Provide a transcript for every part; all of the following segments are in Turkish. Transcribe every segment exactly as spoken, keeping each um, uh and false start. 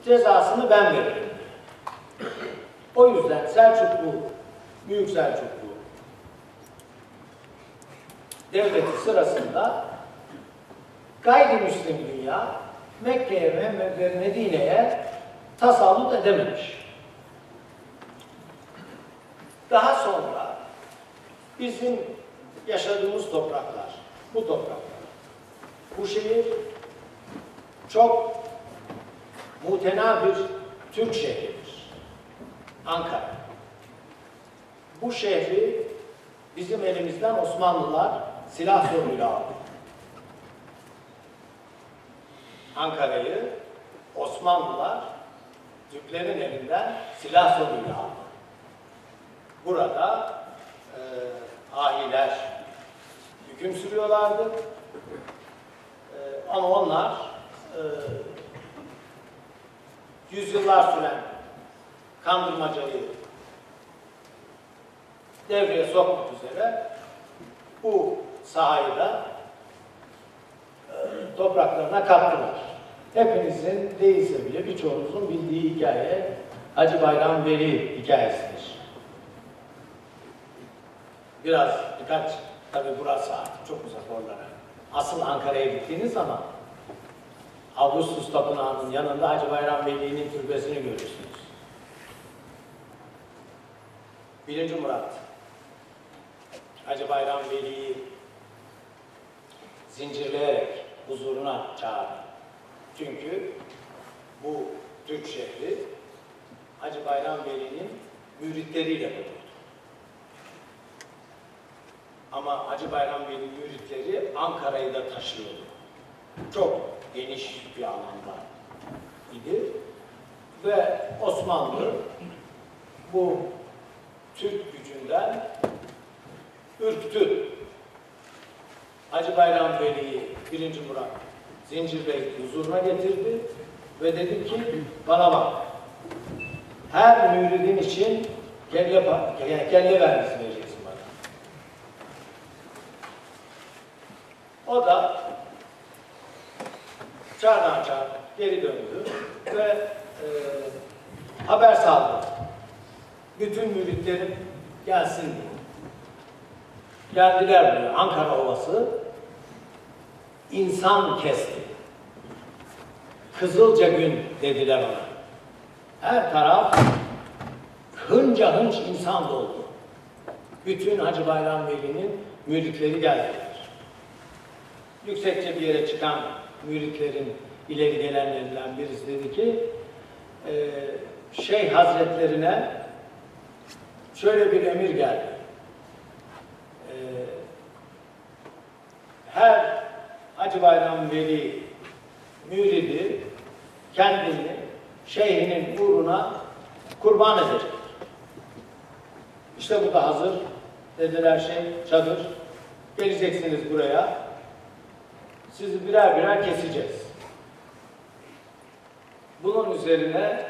cezasını ben veririm. O yüzden Selçuklu, Büyük Selçuklu devleti sırasında gayrimüslim dünya Mekke'ye ve Medine'ye tasallut edememiş. Daha sonra bizim yaşadığımız topraklar, bu topraklar, bu şehir çok mutena bir Türk şehridir. Ankara. Bu şehri bizim elimizden Osmanlılar silah zoruyla aldı. Ankara'yı Osmanlılar Türklerin elinden silah zoruyla aldı. Burada e, ahiler hüküm sürüyorlardı. E, ama onlar e, yüzyıllar süren kandırmacayı devreye sokmak üzere bu sahayı da e, topraklarına kattılar. Hepinizin değilse bile birçoğunuzun bildiği hikaye Hacı Bayram Veli hikayesidir. Biraz, birkaç, tabi burası artık çok uzak oralara. Asıl Ankara'ya gittiğiniz zaman Augustus Tapınağı'nın yanında Hacı Bayram Veli'nin türbesini görürsünüz. Birinci Murat Hacı Bayram Veli'yi zincirleyerek huzuruna çağırdı. Çünkü bu Türk şehri Hacı Bayram Veli'nin müritleriyle doluydu. Ama Hacı Bayram Veli müritleri Ankara'yı da taşıyordu. Çok geniş bir alanda idi. Ve Osmanlı bu Türk gücünden ürktü. Hacı Bayram Veli'yi birinci Murat zincirleyip huzuruna getirdi ve dedi ki bana bak, her müridin için kelle, kelle vergisi vereceksin bana. O da çağdan çağ geri döndü ve e, haber saldı. Bütün müritlerim gelsin diye. Geldiler buraya. Ankara Ovası insan kesti. Kızılca gün dediler ona. Her taraf hınca hınç insan doldu. Bütün Hacı Bayram Veli'nin müritleri geldiler. Yüksekçe bir yere çıkan müritlerin ileri gelenlerinden birisi dedi ki e, Şeyh Hazretlerine şöyle bir emir geldi. E, her Hacı Bayram Veli müridi kendini şeyhinin uğruna kurban edecek. İşte bu da hazır. Dediler şey, çadır. Geleceksiniz buraya. Sizi birer birer keseceğiz. Bunun üzerine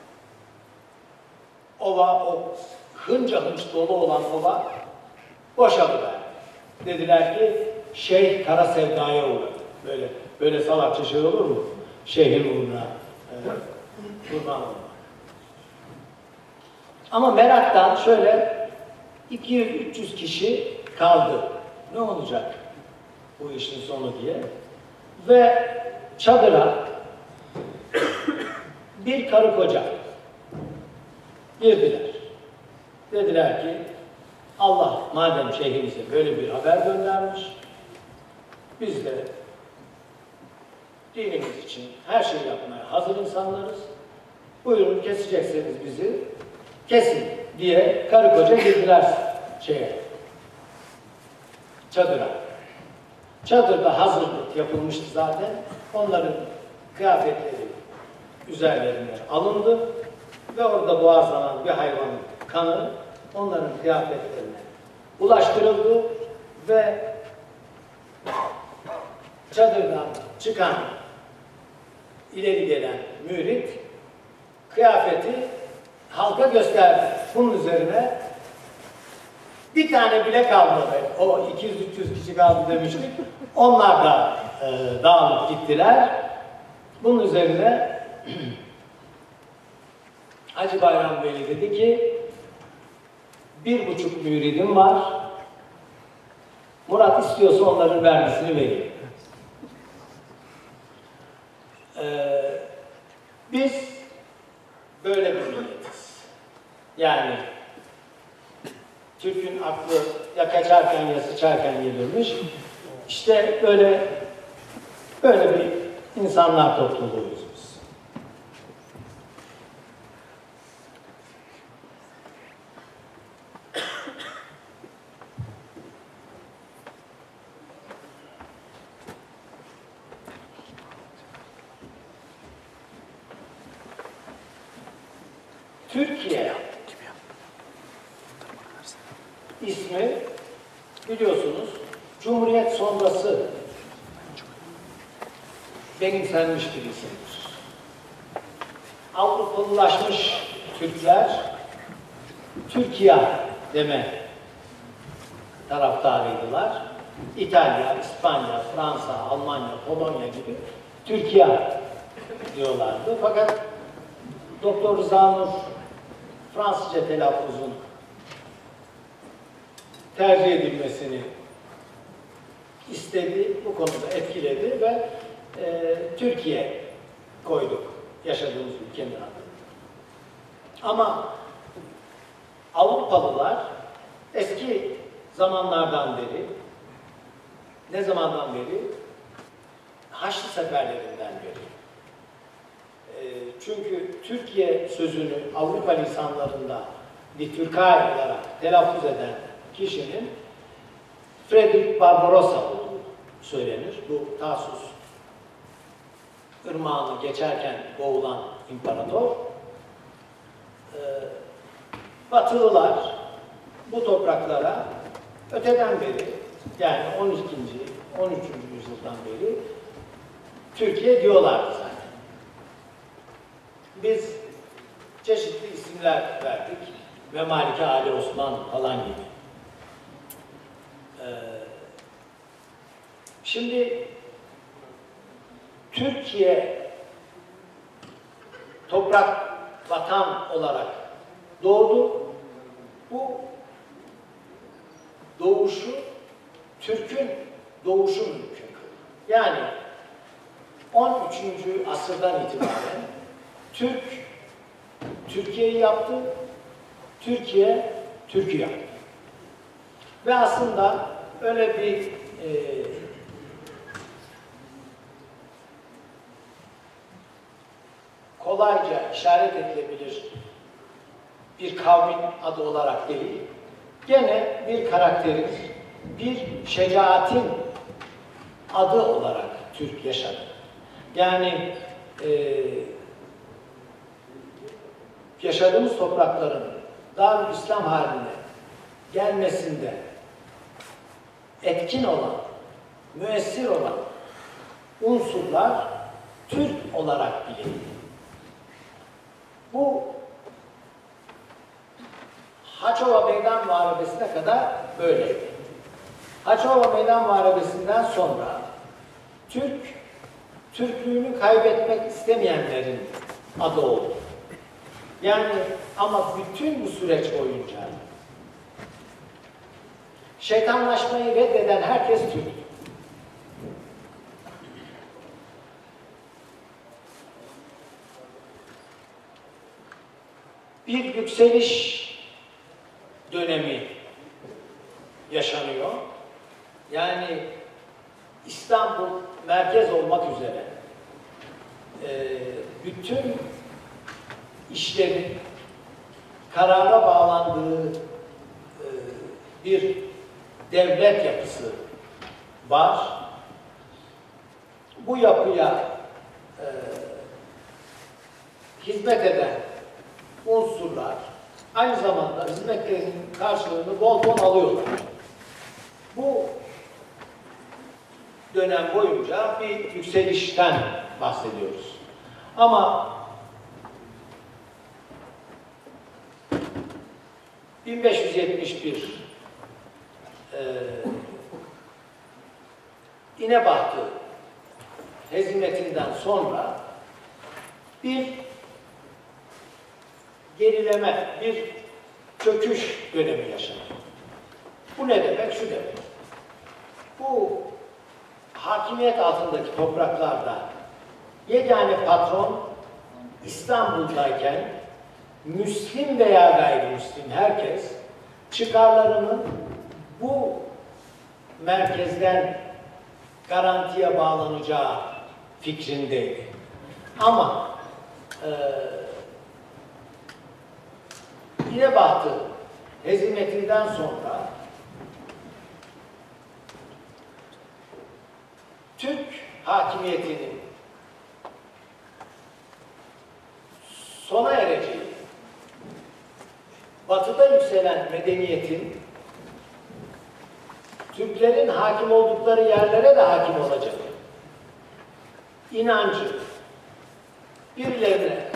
ova, o hınca hınç dolu olan ova boşaldılar. Dediler ki şeyh kara sevdaya uğradı. Böyle böyle salakça şey olur mu? Şeyhin uğruna e, kurban olmak. Ama meraktan şöyle iki yüz üç yüz kişi kaldı. Ne olacak bu işin sonu diye. Ve çadıra bir karı koca girdiler. Dediler ki Allah madem şeyhimize böyle bir haber göndermiş, biz de dinimiz için her şeyi yapmaya hazır insanlarız. Buyurun kesecekseniz bizi kesin diye karı koca girdiler şeye, çadıra. Çadırda hazırlık yapılmıştı zaten. Onların kıyafetleri üzerlerinden alındı ve orada boğazlanan bir hayvanın kanı onların kıyafetlerine ulaştırıldı ve çadırdan çıkan ileri gelen mürit kıyafeti halka gösterdi. Bunun üzerine bir tane bile kalmadı. O iki yüz üç yüz kişi kaldı demiştik. Onlar da e, dağılıp gittiler. Bunun üzerine Hacı Bayram Veli dedi ki, bir buçuk müridim var, Murat istiyorsa onların vergisini vereyim. Ee, biz böyle bir milletiz. Yani Türk'ün aklı ya kaçarken ya sıçarken gelirmiş. İşte böyle böyle bir insanlar topluluğuyuz biz. Türkiye ismi biliyorsunuz Cumhuriyet sonrası benimsenmiş bir isimdir. Avrupalılaşmış Türkler Türkiye deme taraftarıydılar. İtalya, İspanya, Fransa, Almanya, Polonya gibi Türkiye diyorlardı. Fakat Doktor Rıza Nur Fransızca telaffuzun tercih edilmesini istedi, bu konuda etkiledi ve e, Türkiye koyduk yaşadığımız ülkenin adını. Ama Avrupalılar eski zamanlardan beri, ne zamandan beri? Haçlı seferlerinden beri. E, çünkü Türkiye sözünü Avrupa lisanlarında bir Türkay olarak telaffuz eden kişinin Frederick Barbarossa olduğu söylenir. Bu Tarsus ırmağını geçerken boğulan imparator. Ee, Batılılar bu topraklara öteden beri, yani on ikinci on üçüncü yüzyıldan beri Türkiye diyorlardı zaten. Biz çeşitli isimler verdik. Memalike Ali Osman falan gibi. Ee, şimdi Türkiye toprak, vatan olarak doğdu. Bu doğuşu Türk'ün doğuşu mümkün. Yani on üçüncü asırdan itibaren Türk Türkiye'yi yaptı, Türkiye Türk'ü yaptı. Ve aslında öyle bir e, kolayca işaret edilebilir bir kavmin adı olarak değil, gene bir karakterin, bir şecaatin adı olarak Türk yaşadı. Yani e, yaşadığımız toprakların Darülislam haline gelmesinde etkin olan, müessir olan unsurlar Türk olarak bilinir. Bu Haçova Meydan Muharebesi'ne kadar böyleydi. Haçova Meydan Muharebesi'nden sonra Türk, Türklüğünü kaybetmek istemeyenlerin adı oldu. Yani ama bütün bu süreç boyunca şeytanlaşmayı reddeden herkes Türk. Bir yükseliş dönemi yaşanıyor. Yani İstanbul merkez olmak üzere e, bütün işlerin karara bağlandığı e, bir devlet yapısı var. Bu yapıya e, hizmet eden unsurlar aynı zamanda hizmetlerinin karşılığını bol bol alıyorlar. Bu dönem boyunca bir yükselişten bahsediyoruz. Ama bin beş yüz yetmiş bir e, İnebahtı hezimetinden sonra bir gerileme, bir çöküş dönemi yaşanır. Bu ne demek? Şu demek. Bu hakimiyet altındaki topraklarda yegane patron İstanbul'dayken Müslim veya gayrimüslim herkes çıkarlarının bu merkezden garantiye bağlanacağı fikrindeydi. Ama e, İnebahtı hezimetinden sonra Türk hakimiyetinin sona ereceği, batıda yükselen medeniyetin Türklerin hakim oldukları yerlere de hakim olacak inancı birilerine,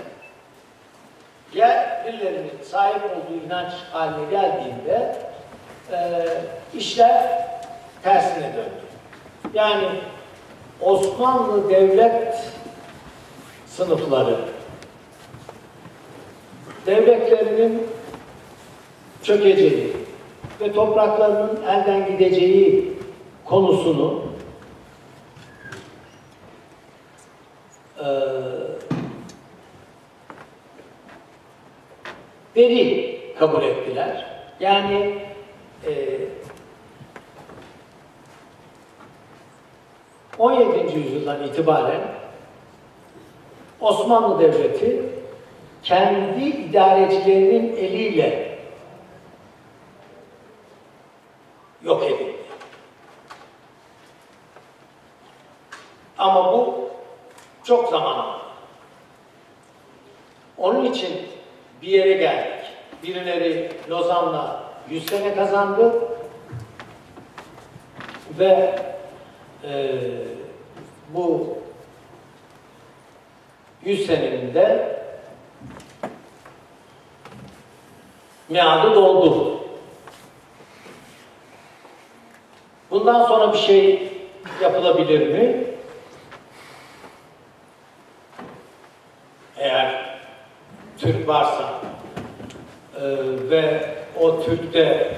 ya birilerinin sahip olduğu inanç haline geldiğinde e, işler tersine döndü. Yani Osmanlı devlet sınıfları devletlerinin çökeceği ve topraklarının elden gideceği konusunu e, veri kabul ettiler. Yani e, on yedinci yüzyıldan itibaren Osmanlı Devleti kendi idarecilerinin eliyle yok edildi. Ama bu çok zaman aldı. Onun için bir yere geldik. Birileri Lozan'la yüz sene kazandı ve e, bu yüz senenin de miadı doldu. Bundan sonra bir şey yapılabilir mi? Eğer Türk varsa e, ve o Türk'te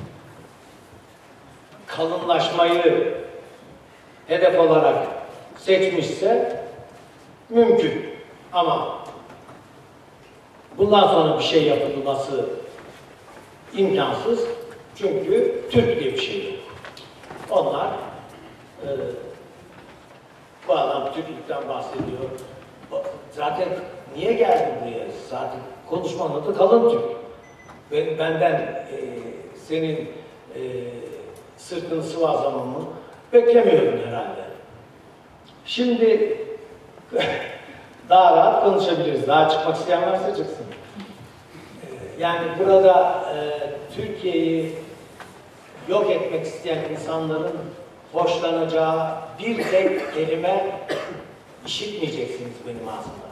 kalınlaşmayı hedef olarak seçmişse mümkün. Ama bundan sonra bir şey yapılması imkansız. Çünkü Türk diye bir şey yok. Onlar e, bu adam Türklükten bahsediyor. Zaten niye geldin buraya? Zaten konuşmanın adı kalın Türk. Ben, benden e, senin e, sırtını sıvazlamamı beklemiyorum herhalde. Şimdi daha rahat konuşabiliriz. Daha çıkmak isteyen varsa çıksın. Yani burada e, Türkiye'yi yok etmek isteyen insanların hoşlanacağı bir tek kelime işitmeyeceksiniz benim ağzımdan.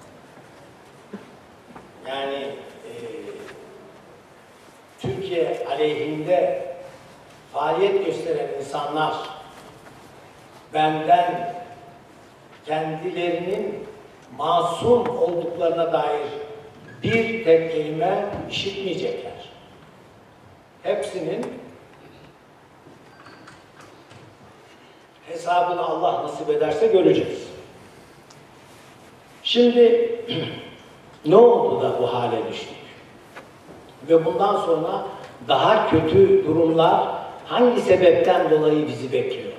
Yani e, Türkiye aleyhinde faaliyet gösteren insanlar benden kendilerinin masum olduklarına dair bir tek kelime işitmeyecekler. Hepsinin hesabını Allah nasip ederse göreceğiz. Şimdi ne oldu da bu hale düştük? Ve bundan sonra daha kötü durumlar hangi sebepten dolayı bizi bekliyor?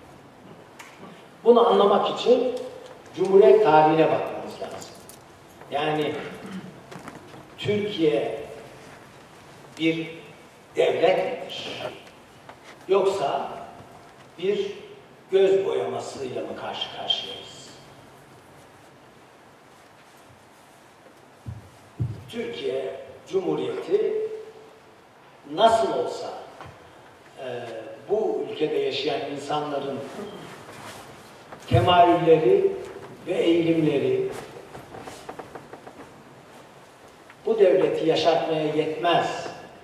Bunu anlamak için Cumhuriyet tarihine bakmamız lazım. Yani Türkiye bir devlet midir? Yoksa bir göz boyamasıyla mı karşı karşıyayız? Türkiye Cumhuriyeti nasıl olsa e, bu ülkede yaşayan insanların temayülleri ve eğilimleri bu devleti yaşatmaya yetmez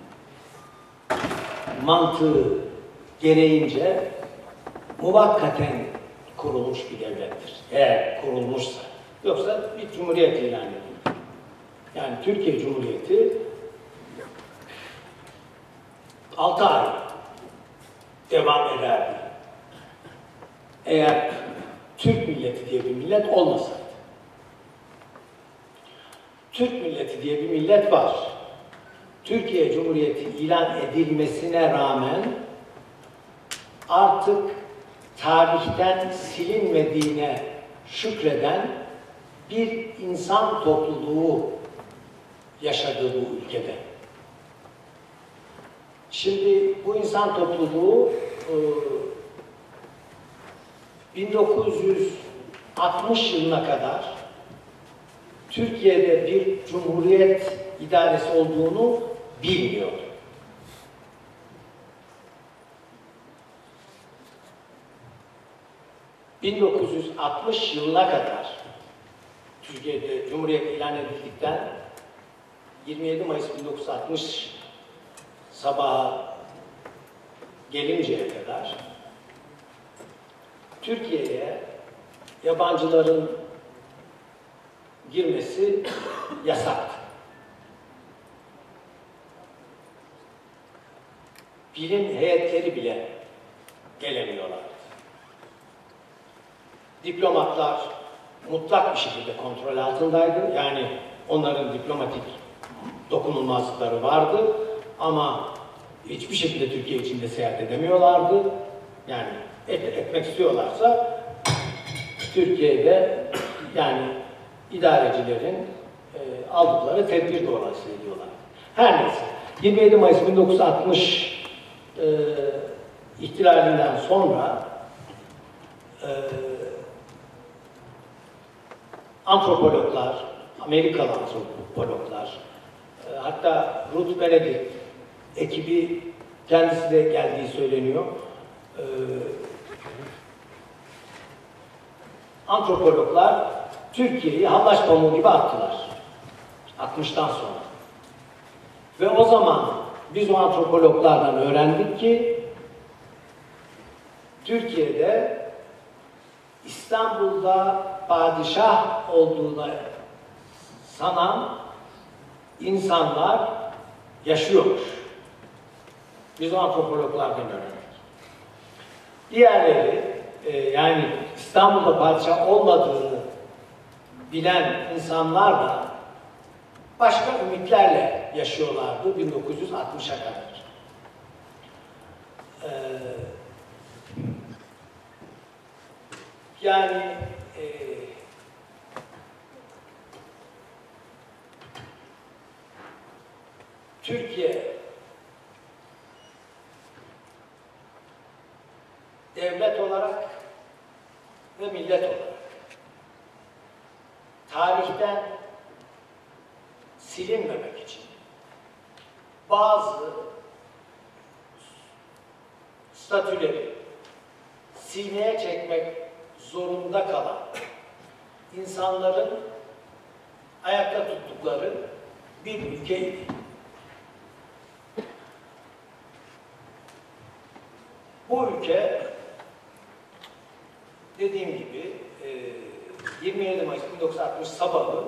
mantığı gereğince muvakkaten kurulmuş bir devlettir. Eğer kurulmuşsa. Yoksa bir cumhuriyet ilan edildi. Yani Türkiye Cumhuriyeti altı ay devam ederdi. Eğer Türk milleti diye bir millet olmasaydı. Türk milleti diye bir millet var. Türkiye Cumhuriyeti ilan edilmesine rağmen artık tarihten silinmediğine şükreden bir insan topluluğu yaşadığı bu ülkede. Şimdi bu insan topluluğu bin dokuz yüz altmış yılına kadar Türkiye'de bir cumhuriyet idaresi olduğunu bilmiyordu. bin dokuz yüz altmış yılına kadar Türkiye'de Cumhuriyet ilan edildikten yirmi yedi Mayıs bin dokuz yüz altmış sabahı gelinceye kadar Türkiye'ye yabancıların girmesi yasaktı. Bilim heyetleri bile gelemiyorlardı. Diplomatlar mutlak bir şekilde kontrol altındaydı. Yani onların diplomatik dokunulmazlıkları vardı ama hiçbir şekilde Türkiye içinde seyahat edemiyorlardı. Yani et, etmek istiyorlarsa Türkiye'de yani idarecilerin e, aldıkları tedbir dolayısıyla ediyorlar. Her neyse. yirmi yedi Mayıs bin dokuz yüz altmış e, ihtilalinden sonra e, antropologlar, Amerikalı antropologlar, e, hatta Ruth Benedict ekibi kendisi de geldiği söyleniyor. E, antropologlar Türkiye'yi hallaç pamuğu gibi attılar. altmıştan sonra. Ve o zaman biz o antropologlardan öğrendik ki Türkiye'de İstanbul'da padişah olduğuna sanan insanlar yaşıyormuş. Biz o antropologlardan öğrendik. Diğerleri e, yani İstanbul'da padişah olmadığını bilen insanlar da başka ümitlerle yaşıyorlardı bin dokuz yüz altmışa kadar. Ee, yani e, Türkiye devlet olarak ve millet olarak tarihten silinmemek için bazı statüleri sineye çekmek zorunda kalan insanların ayakta tuttukları bir ülkeydi. Bu ülke dediğim gibi yirmi yedi Mayıs bin dokuz yüz altmış sabahı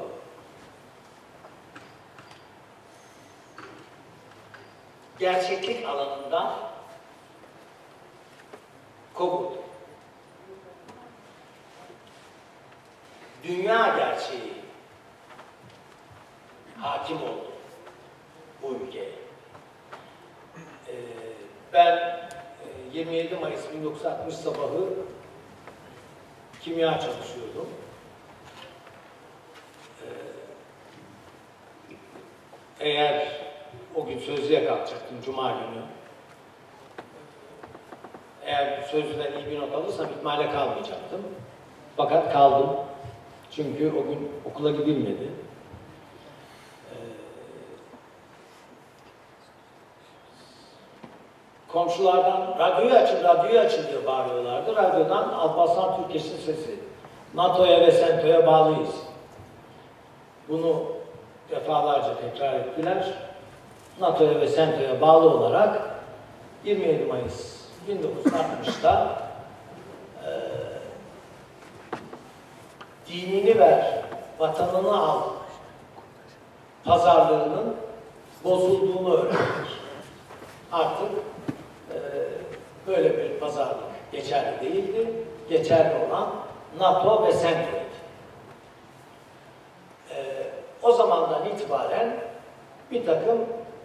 gerçeklik alanından kovuldu. Dünya gerçeği hakim oldu bu ülkeye. Ee, ben yirmi yedi Mayıs bin dokuz yüz altmış sabahı kimya çalışıyordum. Ee, eğer o gün sözlüğe kalkacaktım Cuma günü. Eğer sözlüden iyi bir not alırsam ihmale kalmayacaktım. Fakat kaldım. Çünkü o gün okula gidilmedi. Ee, komşulardan radyoyu açın, radyoyu açın diye bağırıyorlardı. Radyodan Alparslan Türkeş'in sesi. NATO'ya ve SENTO'ya bağlıyız. Bunu defalarca tekrar ettiler. NATO'ya ve SENTO'ya bağlı olarak yirmi yedi Mayıs bin dokuz yüz altmışta e, dinini ver, vatanını al pazarlığının bozulduğunu öğrendik. Artık e, böyle bir pazarlık geçerli değildi. Geçerli olan NATO ve Centroid. E, o zamandan itibaren bir takım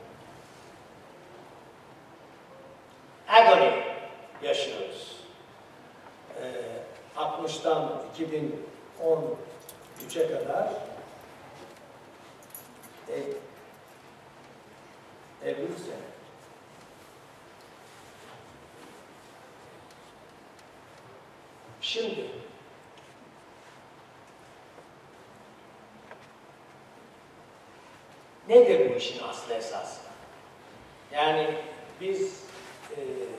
agony yaşıyoruz. E, altmıştan iki bin on üçe kadar e, elli sene. Şimdi nedir bu işin aslı esası? Yani biz e,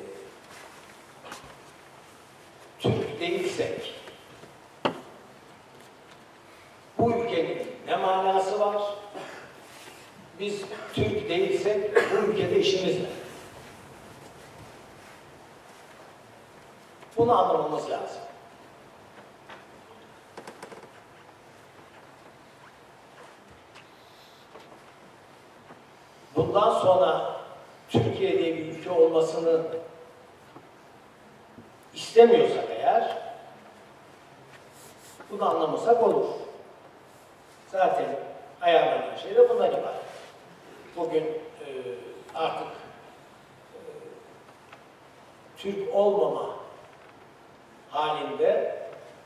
Türk değilsek bu ülkenin ne manası var? Biz Türk değilsek bu ülkede işimiz ne? Bunu anlamamız lazım. Bundan sonra Türkiye diye bir ülke olmasını istemiyorsak eğer, bunu anlamasak olur. Zaten ayarlanan şey de bundan ibaret. Bugün e, artık e, Türk olmama halinde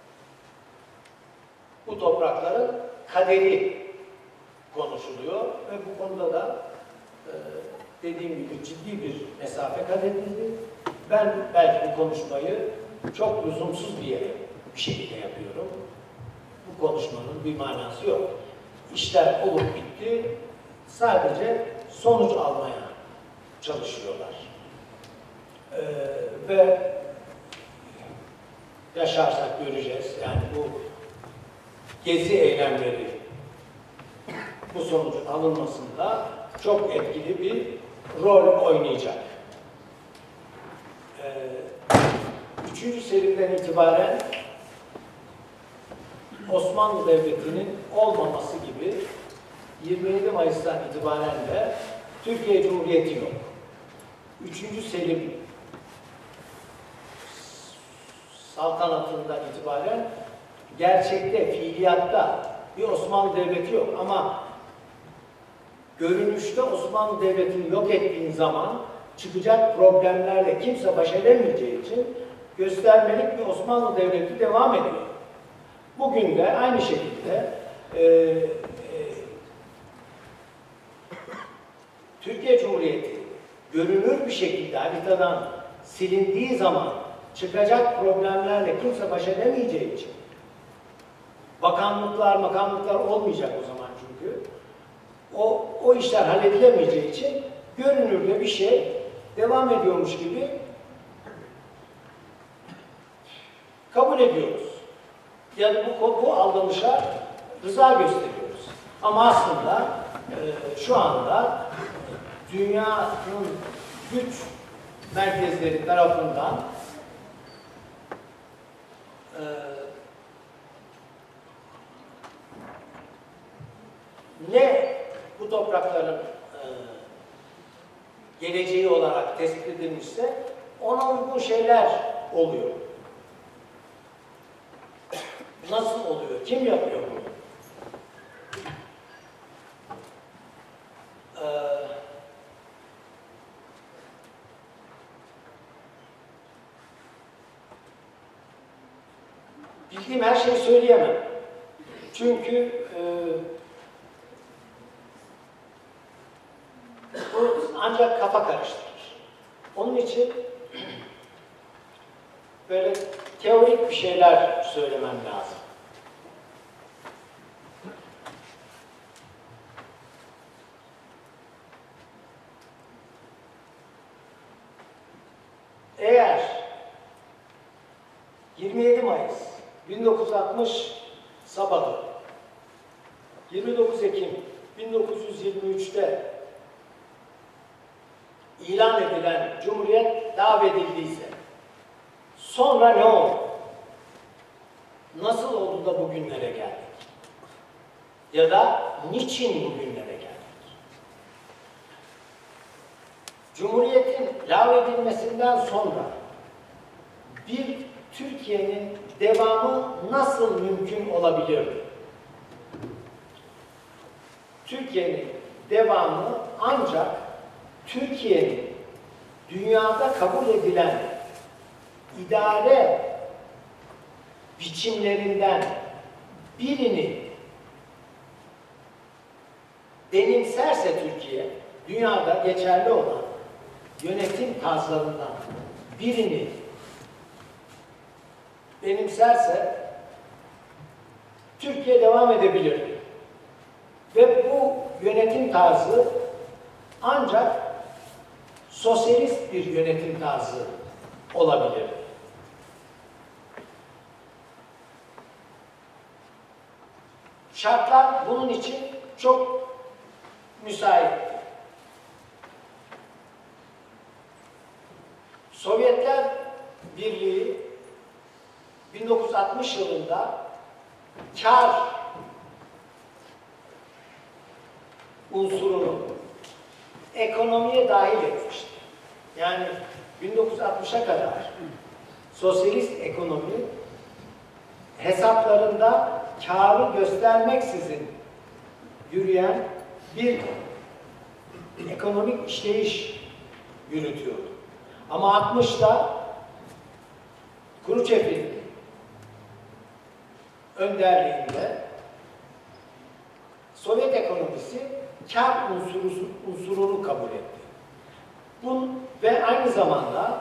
bu toprakların kaderi konuşuluyor ve bu konuda da e, dediğim gibi ciddi bir mesafe kat edildi. Ben belki bu konuşmayı çok lüzumsuz bir yere bir şekilde yapıyorum. Bu konuşmanın bir manası yok. İşler olup bitti. Sadece sonuç almaya çalışıyorlar. Ee, ve yaşarsak göreceğiz. Yani bu gezi eylemleri bu sonucun alınmasında çok etkili bir rol oynayacak. Ee, üçüncü seriden itibaren Osmanlı Devleti'nin olmaması gibi yirmi yedi Mayıs'tan itibaren de Türkiye Cumhuriyeti yok. üçüncü Selim saltanatından itibaren gerçekte, fiiliyatta bir Osmanlı Devleti yok. Ama görünüşte Osmanlı Devleti'ni yok ettiğin zaman çıkacak problemlerle kimse baş edemeyeceği için göstermelik bir Osmanlı Devleti devam ediyor. Bugün de aynı şekilde e, e, Türkiye Cumhuriyeti görünür bir şekilde haritadan silindiği zaman çıkacak problemlerle kimse baş edemeyeceği için bakanlıklar, makamlıklar olmayacak o zaman çünkü o, o işler halledilemeyeceği için görünürde bir şey devam ediyormuş gibi kabul ediyoruz. Yani bu, bu aldanışa rıza gösteriyoruz. Ama aslında e, şu anda dünyanın güç merkezleri tarafından e, ne bu toprakların e, geleceği olarak tespit edilmişse ona uygun şeyler oluyor. Nasıl oluyor? Kim yapıyor bunu? Ee, bildiğim her şeyi söyleyemem. Çünkü e, bu ancak kafa karıştırır. Onun için böyle teorik bir şeyler söylemem lazım. Eğer yirmi yedi Mayıs bin dokuz yüz altmış sabahı yirmi dokuz Ekim bin dokuz yüz yirmi üç'te ilan edilen Cumhuriyet lağvedildiyse sonra ne oldu? Nasıl oldu da bugünlere geldik? Ya da niçin bugünlere geldik? edilmesinden sonra bir Türkiye'nin devamı nasıl mümkün olabilir? Türkiye'nin devamı ancak Türkiye'nin dünyada kabul edilen idare biçimlerinden birini benimserse Türkiye, dünyada geçerli olan yönetim tarzlarından birini benimserse Türkiye devam edebilir. Ve bu yönetim tarzı ancak sosyalist bir yönetim tarzı olabilir. Şartlar bunun için çok müsait. Sovyetler Birliği bin dokuz yüz altmış yılında kar unsurunu ekonomiye dahil etmişti. Yani bin dokuz yüz altmışa kadar sosyalist ekonomi hesaplarında kârı göstermeksizin yürüyen bir ekonomik işleyiş yürütüyordu. Ama altmışta Khrushchev'in önderliğinde Sovyet ekonomisi kar unsuru, unsurunu kabul etti. Bunun ve aynı zamanda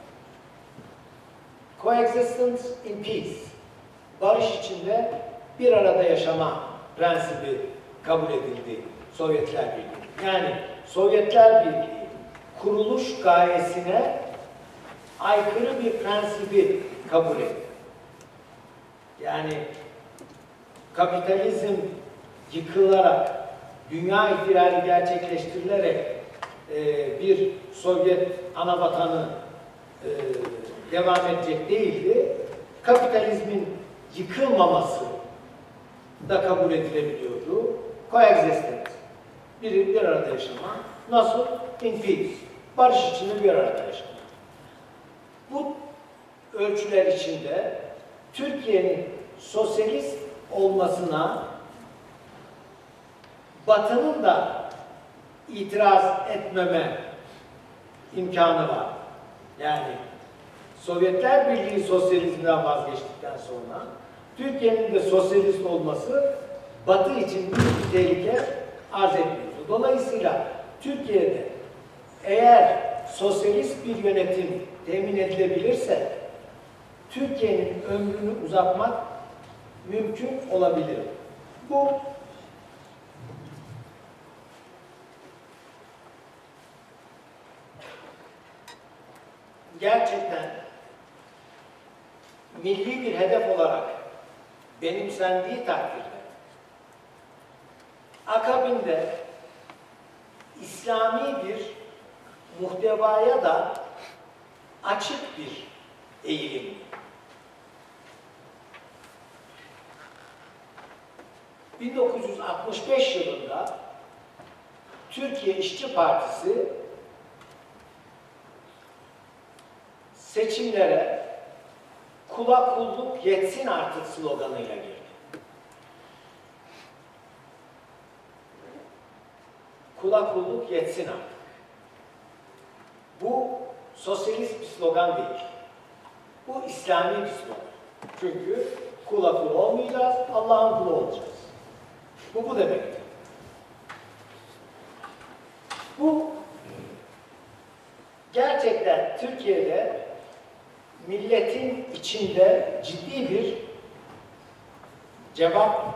coexistence in peace, barış içinde bir arada yaşama prensibi kabul edildi Sovyetler Birliği. Yani Sovyetler Birliği kuruluş gayesine aykırı bir prensibi kabul etti. Yani kapitalizm yıkılarak, dünya ihtilali gerçekleştirilerek e, bir Sovyet anavatanı e, devam edecek değildi. Kapitalizmin yıkılmaması da kabul edilebiliyordu. Coexistence. Biri bir arada yaşama. Nasıl? In peace. Barış içinde bir arada yaşama. Bu ölçüler içinde Türkiye'nin sosyalist olmasına Batı'nın da itiraz etmeme imkanı var. Yani Sovyetler Birliği sosyalizmden vazgeçtikten sonra Türkiye'nin de sosyalist olması Batı için büyük bir tehlike arz etmiyordu. Dolayısıyla Türkiye'de eğer sosyalist bir yönetim temin edilebilirse Türkiye'nin ömrünü uzatmak mümkün olabilir. Bu gerçekten milli bir hedef olarak benimsendiği takdirde akabinde İslami bir muhtevaya da açık bir eğilim. bin dokuz yüz altmış beş yılında Türkiye İşçi Partisi seçimlere kula kulluk yetsin artık sloganıyla girdi. Kula kulluk yetsin artık. Bu sosyalist bir slogan değil. Bu İslami bir slogan. Çünkü kula kul olmayacağız, Allah'ın kulu olacağız. Bu bu demektir. Bu gerçekten Türkiye'de milletin içinde ciddi bir cevap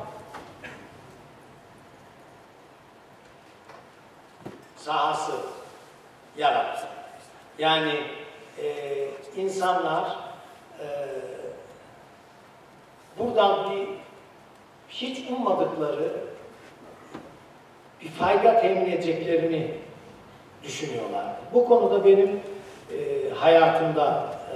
sahası yarattı. Yani e, insanlar e, buradan bir hiç ummadıkları bir fayda temin edeceklerini düşünüyorlar. Bu konuda benim e, hayatımda e,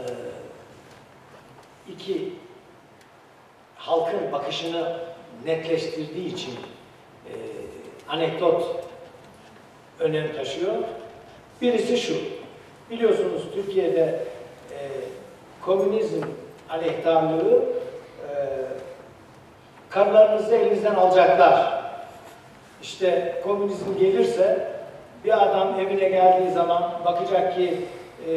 iki halkın bakışını netleştirdiği için e, anekdot önem taşıyor. Birisi şu, biliyorsunuz Türkiye'de e, komünizm aleyhtarlığı e, karılarınızı elinizden alacaklar. İşte komünizm gelirse bir adam evine geldiği zaman bakacak ki e,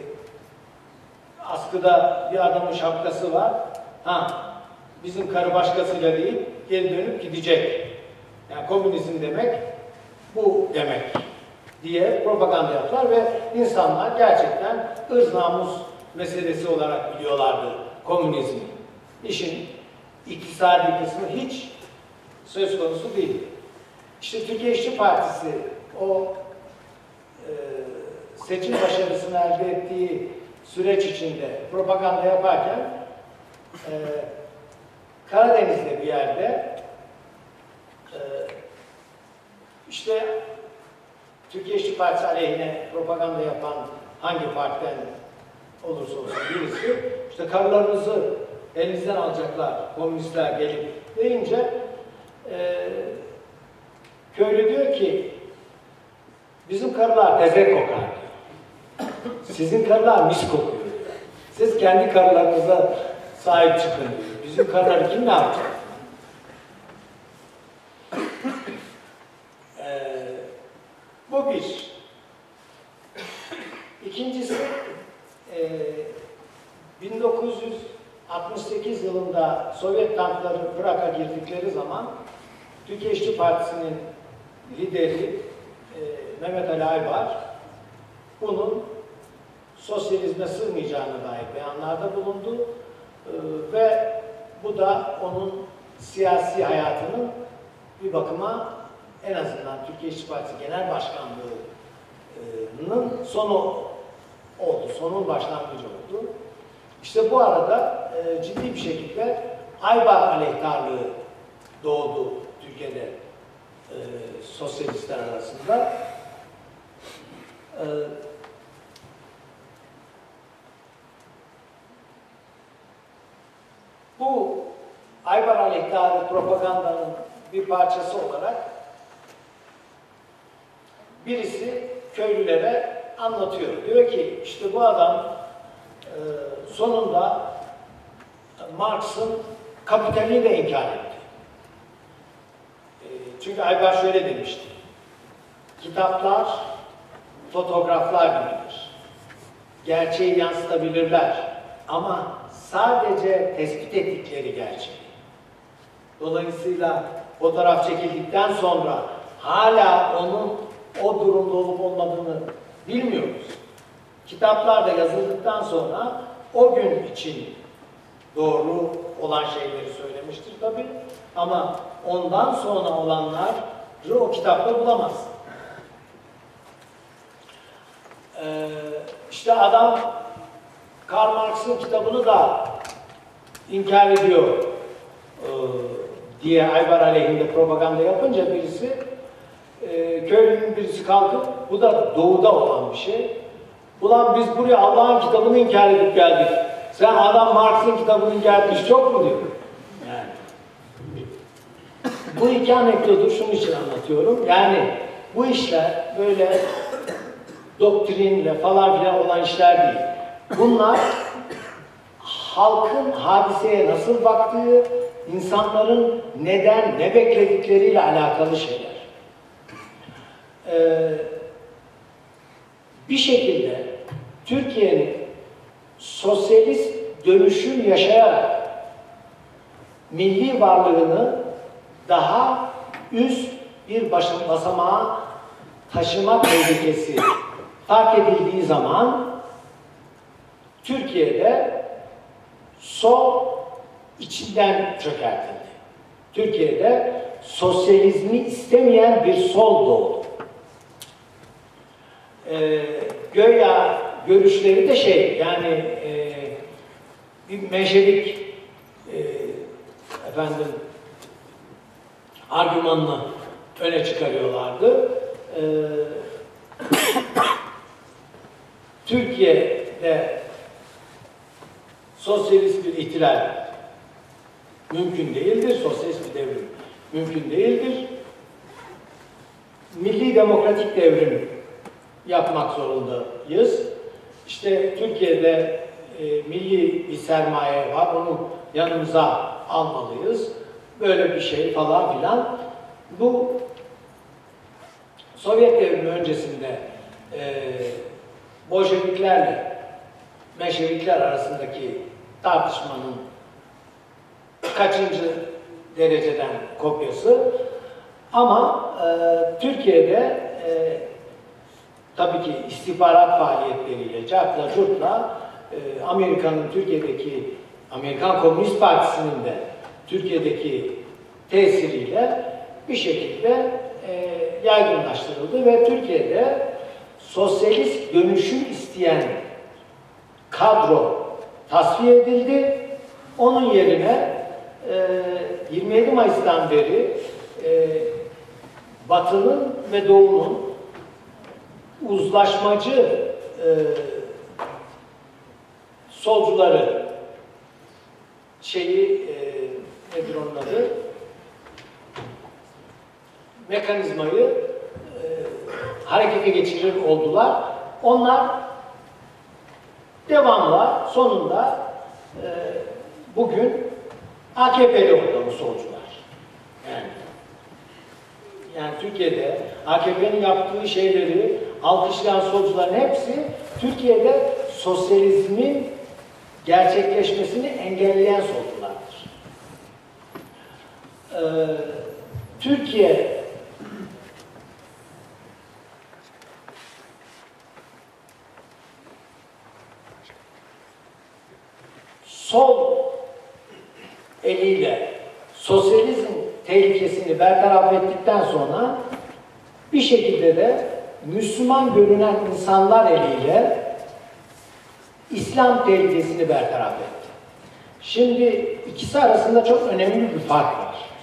askıda bir adamın şapkası var. Ha, bizim karı başkasıyla değil, geri dönüp gidecek. Yani komünizm demek bu demek diye propaganda yaptılar ve insanlar gerçekten ırz namus meselesi olarak biliyorlardı komünizmi. İşin iktisadi kısmı hiç söz konusu değil. İşte Türkiye İşçi Partisi o e, seçim başarısını elde ettiği süreç içinde propaganda yaparken e, Karadeniz'de bir yerde e, işte Türkiye İşçi Partisi aleyhine propaganda yapan hangi partiden olursa olsun birisi işte karılarınızı elinizden alacaklar komünistler gelip deyince e, köylü diyor ki bizim karılar tezek kokar diyor. Sizin karılar mis kokuyor diyor. Siz kendi karılarınıza sahip çıkın diyor. Bizim karıları kim ne yapacak? ee, bu bir. İkincisi e, bin dokuz yüz altmış sekiz yılında Sovyet tankları Prag'a girdikleri zaman Türkiye İşçi Partisi'nin lideri e, Mehmet Ali Aybar bunun sosyalizme sığmayacağına dair beyanlarda bulundu e, ve bu da onun siyasi hayatının bir bakıma en azından Türkiye İşçi Partisi Genel Başkanlığı'nın sonu oldu, sonun başlangıcı oldu. İşte bu arada e, ciddi bir şekilde Aybar aleyhtarlığı doğdu Türkiye'de e, sosyalistler arasında. E, bu Aybar aleyhtarı propagandanın bir parçası olarak birisi köylülere anlatıyor. Diyor ki işte bu adam e, sonunda Marx'ın kapitalini de inkar etti. E, çünkü Aybar şöyle demişti. Kitaplar fotoğraflar gibidir. Gerçeği yansıtabilirler. Ama sadece tespit ettikleri gerçeği. Dolayısıyla fotoğraf çekildikten sonra hala onun o durumda olup olmadığını bilmiyoruz. Kitaplarda yazıldıktan sonra o gün için doğru olan şeyleri söylemiştir tabii. Ama ondan sonra olanları o kitapta bulamazsın. Ee, işte adam Karl Marx'ın kitabını da inkar ediyor ee, diye Aybar aleyhinde propaganda yapınca birisi e, köylünün birisi kalkıp bu da doğuda olan bir şey. Ulan biz buraya Allah'ın kitabını inkar edip geldik. Sen adam Marx'ın kitabını inkar etmiş çok mu diyor? Yani. Bu iki anekdotu şunun için anlatıyorum. Yani bu işler böyle doktrinle falan filan olan işler değil. Bunlar halkın hadiseye nasıl baktığı, insanların neden, ne bekledikleriyle alakalı şeyler. Ee, bir şekilde Türkiye'nin sosyalist dönüşüm yaşayarak milli varlığını daha üst bir basamağa taşıma tehlikesi fark edildiği zaman Türkiye'de sol içinden çökertildi. Türkiye'de sosyalizmi istemeyen bir sol doğdu. Ee, göya görüşleri de şey, yani e, bir menşevik e, efendim argümanını öne çıkarıyorlardı. Ee, Türkiye'de sosyalist bir ihtilal mümkün değildir, sosyalist bir devrim mümkün değildir. Milli demokratik devrim yapmak zorundayız. İşte Türkiye'de e, milli bir sermaye var, onu yanımıza almalıyız. Böyle bir şey falan filan. Bu Sovyet devrimi öncesinde e, Bolşeviklerle Menşevikler arasındaki tartışmanın kaçıncı dereceden kopyası. Ama e, Türkiye'de e, tabii ki istihbarat faaliyetleriyle, cartla, curtla e, Amerika'nın Türkiye'deki, Amerikan Komünist Partisi'nin de Türkiye'deki tesiriyle bir şekilde e, yaygınlaştırıldı ve Türkiye'de sosyalist dönüşüm isteyen kadro tasfiye edildi. Onun yerine e, yirmi yedi Mayıs'tan beri e, Batı'nın ve Doğu'nun uzlaşmacı e, solcuları şeyi e, nedir onun adı? Mekanizmayı e, harekete geçirir oldular. Onlar devamla sonunda e, bugün A K P'li oldu bu solcular. Yani, yani Türkiye'de A K P'nin yaptığı şeyleri alkışlayan solcuların hepsi Türkiye'de sosyalizmin gerçekleşmesini engelleyen solculardır. Ee, Türkiye sol eliyle sosyalizm tehlikesini bertaraf ettikten sonra bir şekilde de Müslüman görünen insanlar eliyle İslam tehlikesini bertaraf etti. Şimdi ikisi arasında çok önemli bir fark var.